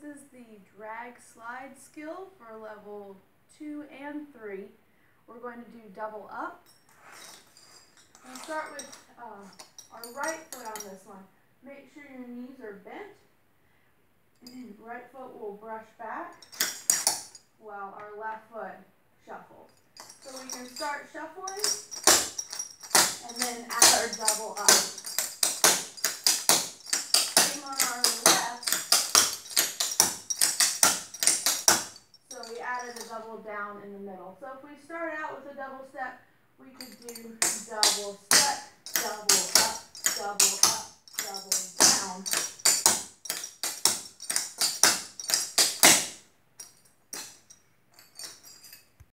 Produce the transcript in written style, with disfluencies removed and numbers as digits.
is the drag slide skill for level 2 and 3. We're going to do double up. We'll start with our right foot on this one. Make sure your knees are bent. Right foot will brush back while our left foot shuffles. So we can start shuffling and then add our double up. Same on our left. So we added a double down in the middle. So if we start out with a double step, we could do double step, double up, double up, double